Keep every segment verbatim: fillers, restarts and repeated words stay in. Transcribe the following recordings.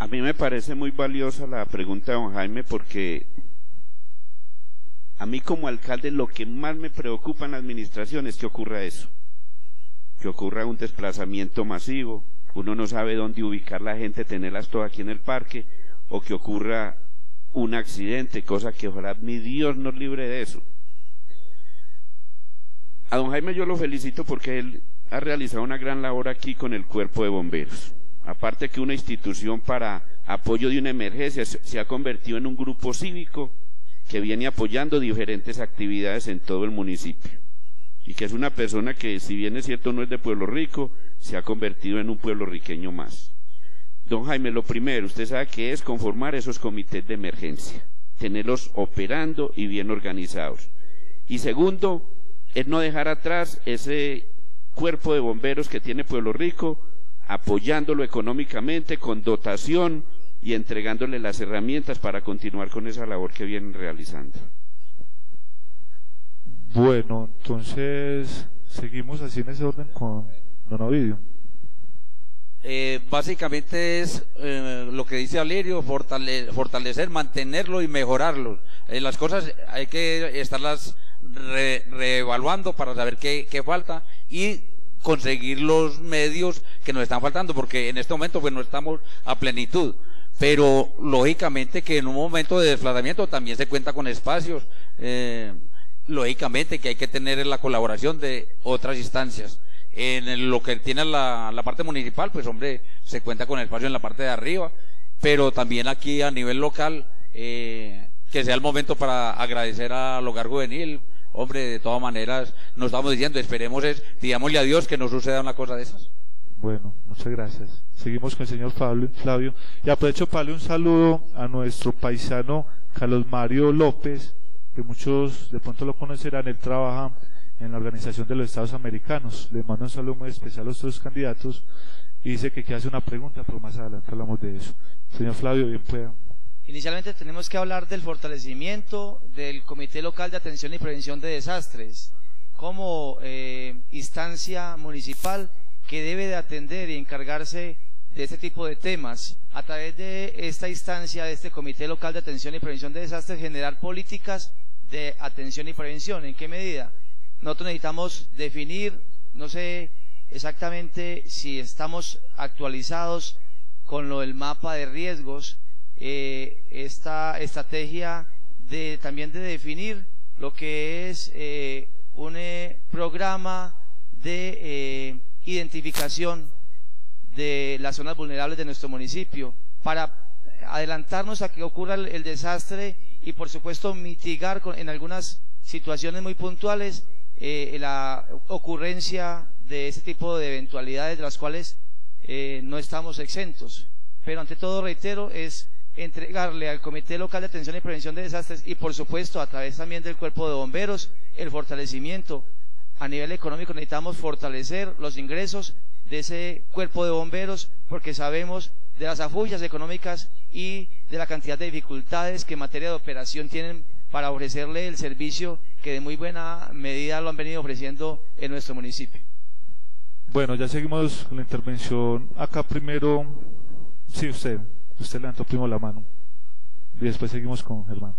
A mí me parece muy valiosa la pregunta de don Jaime, porque a mí como alcalde lo que más me preocupa en la administración es que ocurra eso, que ocurra un desplazamiento masivo, uno no sabe dónde ubicar la gente, tenerlas todas aquí en el parque, o que ocurra un accidente, cosa que ojalá mi Dios nos libre de eso. A don Jaime yo lo felicito porque él ha realizado una gran labor aquí con el Cuerpo de Bomberos. Aparte que una institución para apoyo de una emergencia, se ha convertido en un grupo cívico que viene apoyando diferentes actividades en todo el municipio. Y que es una persona que, si bien es cierto no es de Pueblo Rico, se ha convertido en un pueblo riqueño más. Don Jaime, lo primero, usted sabe que es conformar esos comités de emergencia, tenerlos operando y bien organizados. Y segundo, es no dejar atrás ese cuerpo de bomberos que tiene Pueblo Rico, apoyándolo económicamente, con dotación y entregándole las herramientas para continuar con esa labor que vienen realizando. Bueno, entonces seguimos así en ese orden con don Ovidio. Eh, básicamente es eh, lo que dice Alirio, fortale fortalecer, mantenerlo y mejorarlo. Eh, las cosas hay que estarlas re reevaluando para saber qué, qué falta y conseguir los medios que nos están faltando, porque en este momento pues no estamos a plenitud, pero lógicamente que en un momento de desplazamiento también se cuenta con espacios, eh, lógicamente que hay que tener la colaboración de otras instancias. En lo que tiene la, la parte municipal, pues hombre, se cuenta con espacio en la parte de arriba, pero también aquí a nivel local, eh, que sea el momento para agradecer al Hogar Juvenil. Hombre, de todas maneras, nos estamos diciendo, esperemos, es, digámosle a Dios que no suceda una cosa de esas. Bueno, muchas gracias. Seguimos con el señor Pablo, Flavio. Y aprovecho para darle un saludo a nuestro paisano Carlos Mario López, que muchos de pronto lo conocerán. Él trabaja en la Organización de los Estados Americanos. Le mando un saludo muy especial a los dos candidatos y dice que quiere hacer una pregunta, pero más adelante hablamos de eso. Señor Flavio, bien pueda. Inicialmente tenemos que hablar del fortalecimiento del Comité Local de Atención y Prevención de Desastres como eh, instancia municipal que debe de atender y encargarse de este tipo de temas. A través de esta instancia, de este Comité Local de Atención y Prevención de Desastres, generar políticas de atención y prevención. ¿En qué medida? Nosotros necesitamos definir, no sé exactamente si estamos actualizados con lo del mapa de riesgos, Eh, esta estrategia de también de definir lo que es eh, un eh, programa de eh, identificación de las zonas vulnerables de nuestro municipio para adelantarnos a que ocurra el, el desastre y por supuesto mitigar con, en algunas situaciones muy puntuales eh, la ocurrencia de ese tipo de eventualidades de las cuales eh, no estamos exentos. Pero ante todo, reitero, es entregarle al Comité Local de Atención y Prevención de Desastres y por supuesto a través también del Cuerpo de Bomberos el fortalecimiento. A nivel económico necesitamos fortalecer los ingresos de ese Cuerpo de Bomberos porque sabemos de las afullas económicas y de la cantidad de dificultades que en materia de operación tienen para ofrecerle el servicio que de muy buena medida lo han venido ofreciendo en nuestro municipio. Bueno, ya seguimos con la intervención. Acá primero, sí, usted. Usted levantó primero la mano y después seguimos con Germán.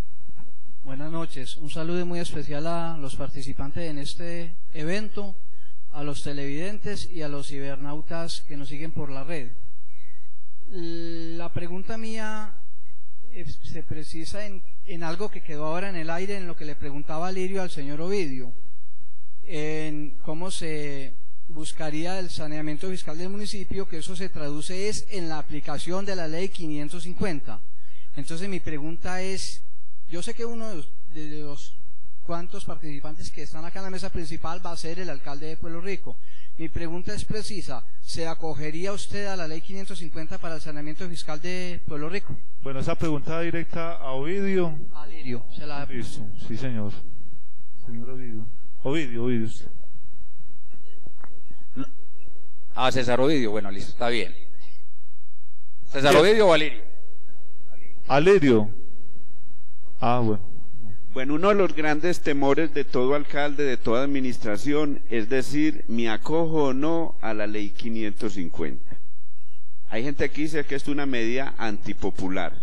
Buenas noches, un saludo muy especial a los participantes en este evento, a los televidentes y a los cibernautas que nos siguen por la red. La pregunta mía se precisa en, en algo que quedó ahora en el aire, en lo que le preguntaba Lirio al señor Ovidio, en cómo se buscaría el saneamiento fiscal del municipio, que eso se traduce es en la aplicación de la ley quinientos cincuenta. Entonces mi pregunta es, yo sé que uno de los, de los cuantos participantes que están acá en la mesa principal va a ser el alcalde de Pueblo Rico. Mi pregunta es precisa, ¿se acogería usted a la ley quinientos cincuenta para el saneamiento fiscal de Pueblo Rico? Bueno, esa pregunta directa a Ovidio. A Lirio, se la... Listo, sí señor. Señor Ovidio. Ovidio, Ovidio. A César Ovidio, bueno, listo, está bien. ¿César Ovidio o Alirio? Alirio. Ah, bueno. Bueno, uno de los grandes temores de todo alcalde, de toda administración, es decir, ¿me acojo o no a la ley quinientos cincuenta? Hay gente que dice que esto es una medida antipopular.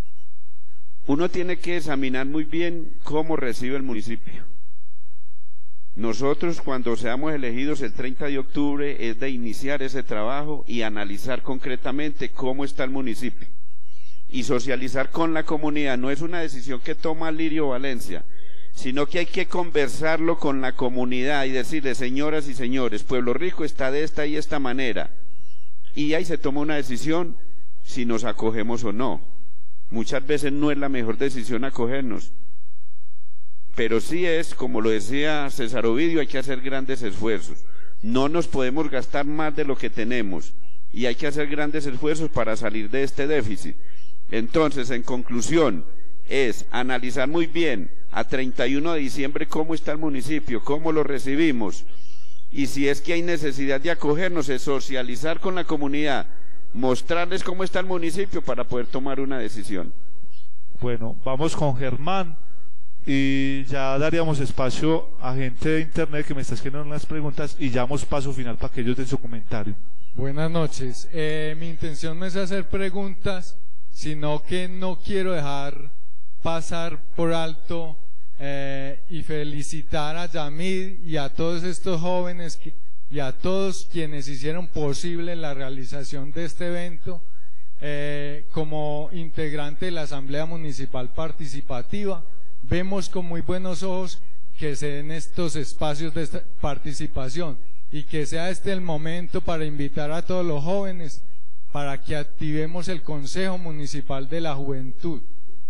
Uno tiene que examinar muy bien cómo recibe el municipio. Nosotros, cuando seamos elegidos el treinta de octubre, es de iniciar ese trabajo y analizar concretamente cómo está el municipio. Y socializar con la comunidad. No es una decisión que toma Lirio Valencia, sino que hay que conversarlo con la comunidad y decirle: señoras y señores, Pueblo Rico está de esta y esta manera. Y ahí se toma una decisión si nos acogemos o no. Muchas veces no es la mejor decisión acogernos, pero sí es, como lo decía César Ovidio, hay que hacer grandes esfuerzos. No nos podemos gastar más de lo que tenemos y hay que hacer grandes esfuerzos para salir de este déficit. Entonces, en conclusión, es analizar muy bien a treinta y uno de diciembre cómo está el municipio, cómo lo recibimos, y si es que hay necesidad de acogernos, es socializar con la comunidad, mostrarles cómo está el municipio para poder tomar una decisión. Bueno, vamos con Germán y ya daríamos espacio a gente de internet que me está escribiendo unas preguntas y ya damos paso final para que ellos den su comentario. Buenas noches, eh, mi intención no es hacer preguntas, sino que no quiero dejar pasar por alto eh, y felicitar a Yamid y a todos estos jóvenes que, y a todos quienes hicieron posible la realización de este evento. Eh, como integrante de la Asamblea Municipal Participativa, vemos con muy buenos ojos que se den estos espacios de esta participación y que sea este el momento para invitar a todos los jóvenes para que activemos el Consejo Municipal de la Juventud.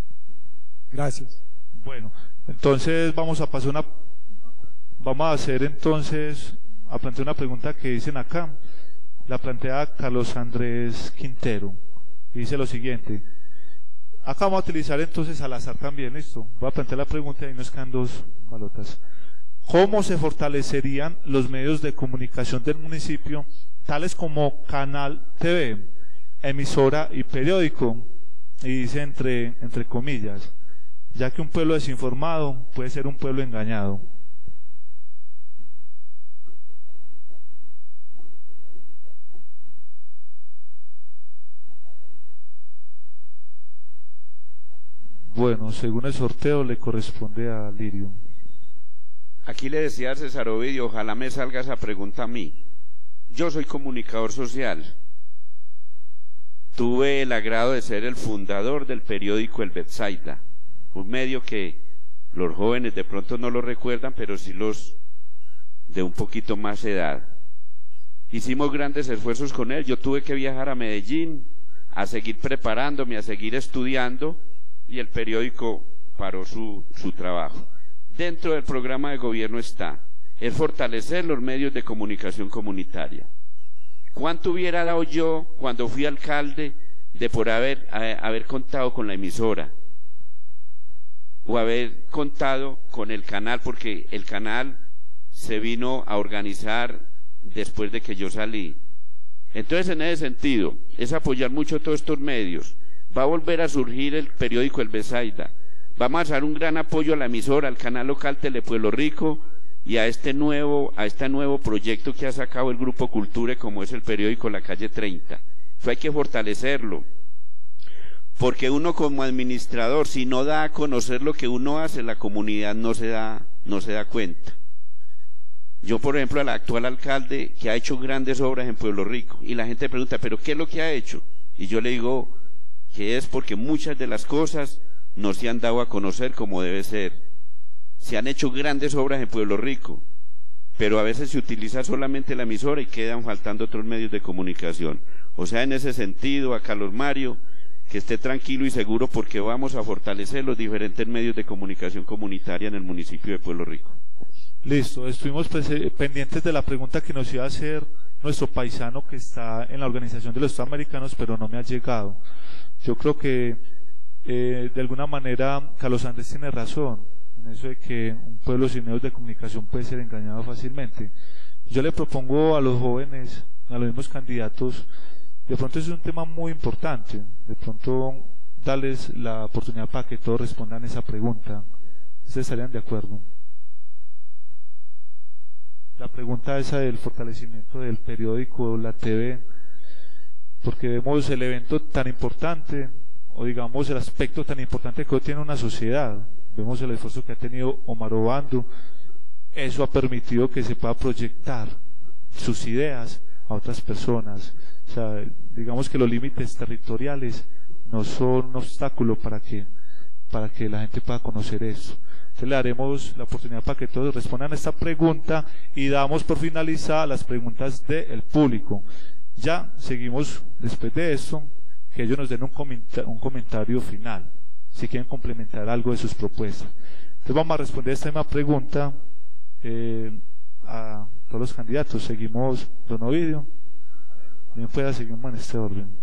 Gracias. Bueno, entonces vamos a pasar una, vamos a hacer entonces, a plantear una pregunta que dicen acá, la plantea Carlos Andrés Quintero, y dice lo siguiente. Acá vamos a utilizar entonces al azar también, listo. Voy a plantear la pregunta y nos quedan dos balotas. ¿Cómo se fortalecerían los medios de comunicación del municipio, tales como canal T V, emisora y periódico? Y dice entre, entre comillas, ya que un pueblo desinformado puede ser un pueblo engañado. Bueno, según el sorteo le corresponde a Lirio. Aquí le decía a César Ovidio, ojalá me salga esa pregunta a mí. Yo soy comunicador social. Tuve el agrado de ser el fundador del periódico El Betsaida, un medio que los jóvenes de pronto no lo recuerdan, pero sí los de un poquito más edad. Hicimos grandes esfuerzos con él. Yo tuve que viajar a Medellín a seguir preparándome, a seguir estudiando, y el periódico paró su, su trabajo. Dentro del programa de gobierno está el fortalecer los medios de comunicación comunitaria. ¿Cuánto hubiera dado yo cuando fui alcalde de por haber, a, haber contado con la emisora? O haber contado con el canal, porque el canal se vino a organizar después de que yo salí. Entonces, en ese sentido, es apoyar mucho todos estos medios. Va a volver a surgir el periódico El Betsaida. Vamos a dar un gran apoyo a la emisora, al canal local Telepueblo Rico y a este nuevo, a este nuevo proyecto que ha sacado el Grupo Culture, como es el periódico La Calle treinta. Eso hay que fortalecerlo, porque uno como administrador, si no da a conocer lo que uno hace, la comunidad no se da, no se da cuenta. Yo, por ejemplo, al actual alcalde, que ha hecho grandes obras en Pueblo Rico, y la gente pregunta, ¿pero qué es lo que ha hecho? Y yo le digo que es porque muchas de las cosas no se han dado a conocer como debe ser. Se han hecho grandes obras en Pueblo Rico, pero a veces se utiliza solamente la emisora y quedan faltando otros medios de comunicación. O sea, en ese sentido, a Carlos Mario, que esté tranquilo y seguro, porque vamos a fortalecer los diferentes medios de comunicación comunitaria en el municipio de Pueblo Rico. Listo, estuvimos pendientes de la pregunta que nos iba a hacer nuestro paisano que está en la Organización de los Estados Americanos, pero no me ha llegado. Yo creo que eh, de alguna manera Carlos Andrés tiene razón en eso de que un pueblo sin medios de comunicación puede ser engañado fácilmente. Yo le propongo a los jóvenes, a los mismos candidatos, de pronto es un tema muy importante, de pronto darles la oportunidad para que todos respondan esa pregunta. ¿Ustedes estarían de acuerdo? La pregunta esa del fortalecimiento del periódico o la T V, porque vemos el evento tan importante, o digamos el aspecto tan importante que hoy tiene una sociedad. Vemos el esfuerzo que ha tenido Omar Obando. Eso ha permitido que se pueda proyectar sus ideas a otras personas. O sea, digamos que los límites territoriales no son un obstáculo para que, para que la gente pueda conocer eso. Entonces le daremos la oportunidad para que todos respondan a esta pregunta y damos por finalizada las preguntas del público. Ya seguimos después de esto, que ellos nos den un, comenta un comentario final, si quieren complementar algo de sus propuestas. Entonces vamos a responder esta misma pregunta eh, a todos los candidatos. Seguimos, don Ovidio, bien pueda, seguimos en este orden.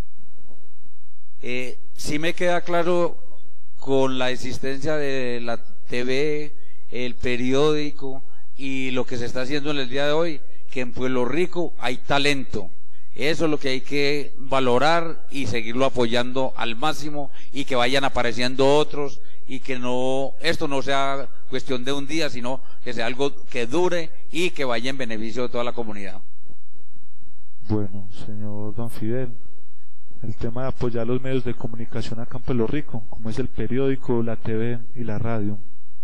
Eh, sí me queda claro con la existencia de la T V, el periódico y lo que se está haciendo en el día de hoy, que en Pueblo Rico hay talento. Eso es lo que hay que valorar y seguirlo apoyando al máximo, y que vayan apareciendo otros, y que no, esto no sea cuestión de un día, sino que sea algo que dure y que vaya en beneficio de toda la comunidad. Bueno, señor don Fidel, el tema de apoyar los medios de comunicación acá en Pueblo Rico, como es el periódico, la T V y la radio.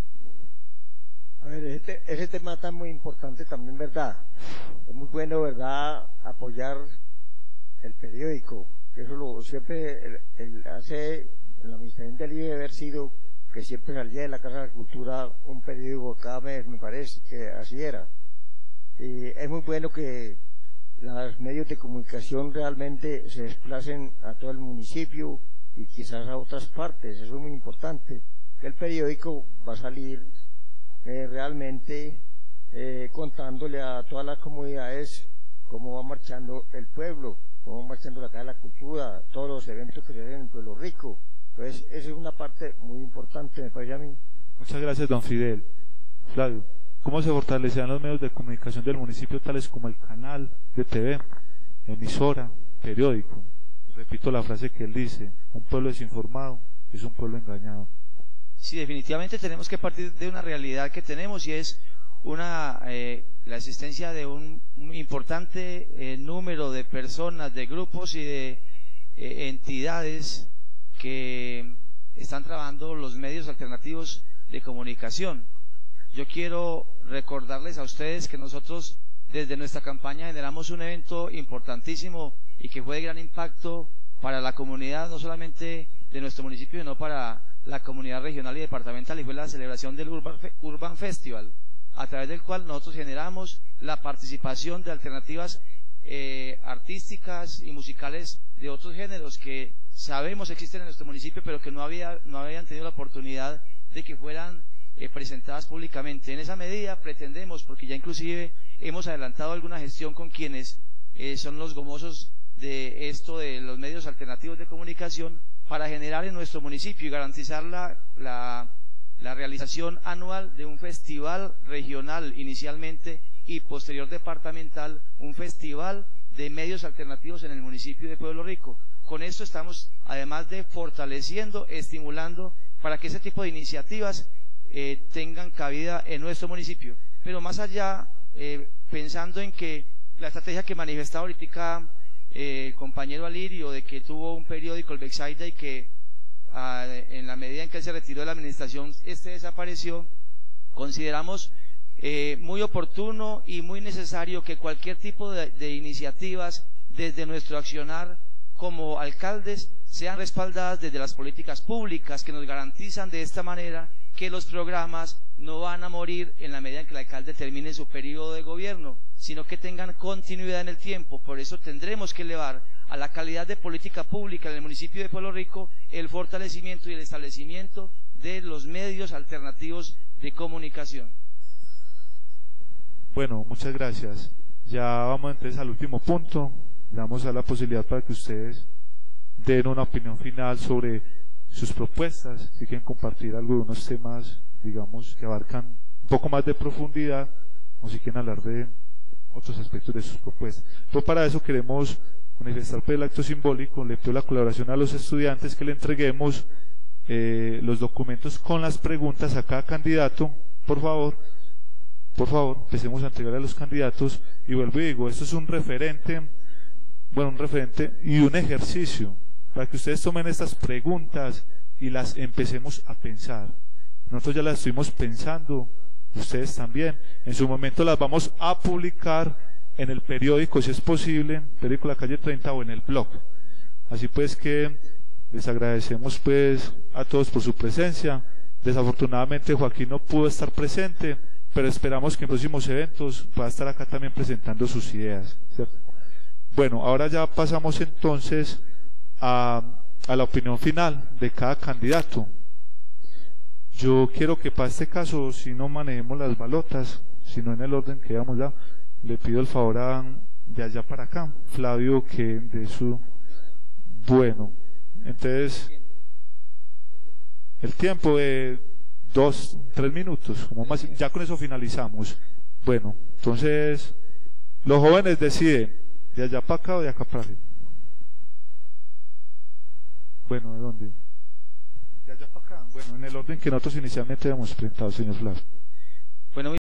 A ver, ese, ese tema está muy importante también, ¿verdad? Es muy bueno, ¿verdad?, apoyar el periódico. Eso lo siempre el, el hace en la administración del I E haber sido que siempre salía de la Casa de la Cultura un periódico cada mes, me parece que así era. Y es muy bueno que los medios de comunicación realmente se desplacen a todo el municipio y quizás a otras partes. Eso es muy importante. El periódico va a salir eh, realmente eh, contándole a todas las comunidades cómo va marchando el pueblo, cómo va marchando la Casa de la Cultura, todos los eventos que se hacen en Pueblo Rico. Entonces, esa es una parte muy importante, me parece a mí. Muchas gracias, don Fidel. Flavio, ¿cómo se fortalecerán los medios de comunicación del municipio, tales como el canal de T V, emisora, periódico? Repito la frase que él dice: un pueblo desinformado es un pueblo engañado. Sí, definitivamente tenemos que partir de una realidad que tenemos, y es una eh, la existencia de un, un importante eh, número de personas, de grupos y de eh, entidades que están trabajando los medios alternativos de comunicación. Yo quiero recordarles a ustedes que nosotros desde nuestra campaña generamos un evento importantísimo y que fue de gran impacto para la comunidad, no solamente de nuestro municipio, sino para la comunidad regional y departamental, y fue la celebración del Urban, Fe Urban Festival, a través del cual nosotros generamos la participación de alternativas eh, artísticas y musicales de otros géneros que sabemos existen en nuestro municipio, pero que no, había, no habían tenido la oportunidad de que fueran eh, presentadas públicamente. En esa medida pretendemos, porque ya inclusive hemos adelantado alguna gestión con quienes eh, son los gomosos de esto de los medios alternativos de comunicación, para generar en nuestro municipio y garantizar la, la, la realización anual de un festival regional inicialmente y posterior departamental, un festival de medios alternativos en el municipio de Pueblo Rico. Con esto estamos, además de fortaleciendo, estimulando para que ese tipo de iniciativas eh, tengan cabida en nuestro municipio. Pero más allá, eh, pensando en que la estrategia que manifestaba ahorita eh, el compañero Alirio, de que tuvo un periódico, el Bexaida, y que ah, en la medida en que él se retiró de la administración, este desapareció, consideramos eh, muy oportuno y muy necesario que cualquier tipo de, de iniciativas desde nuestro accionar como alcaldes sean respaldadas desde las políticas públicas, que nos garantizan de esta manera que los programas no van a morir en la medida en que el alcalde termine su periodo de gobierno, sino que tengan continuidad en el tiempo. Por eso tendremos que elevar a la calidad de política pública en el municipio de Pueblo Rico el fortalecimiento y el establecimiento de los medios alternativos de comunicación. Bueno, muchas gracias. Ya vamos entonces al último punto. Le damos a la posibilidad para que ustedes den una opinión final sobre sus propuestas, si quieren compartir algunos temas, digamos, que abarcan un poco más de profundidad, o si quieren hablar de otros aspectos de sus propuestas. Pero para eso queremos manifestar por el acto simbólico, le pido la colaboración a los estudiantes que le entreguemos eh, los documentos con las preguntas a cada candidato. Por favor, por favor, empecemos a entregarle a los candidatos. Y vuelvo y digo, esto es un referente bueno, un referente y un ejercicio para que ustedes tomen estas preguntas y las empecemos a pensar. Nosotros ya las estuvimos pensando, ustedes también. En su momento las vamos a publicar en el periódico, si es posible, periódico La Calle treinta o en el blog. Así pues que les agradecemos pues a todos por su presencia. Desafortunadamente Joaquín no pudo estar presente, pero esperamos que en próximos eventos pueda estar acá también presentando sus ideas, ¿cierto? Bueno, ahora ya pasamos entonces a, a la opinión final de cada candidato. Yo quiero que para este caso, si no manejemos las balotas, sino en el orden que íbamos ya, le pido el favor a, de allá para acá, Flavio, que de su... Bueno, entonces, el tiempo de dos, tres minutos, como más, ya con eso finalizamos. Bueno, entonces, los jóvenes deciden, de allá para acá o de acá para arriba. Bueno, ¿de dónde? De allá para acá. Bueno, en el orden que nosotros inicialmente habíamos presentado, señor Flavio. Bueno,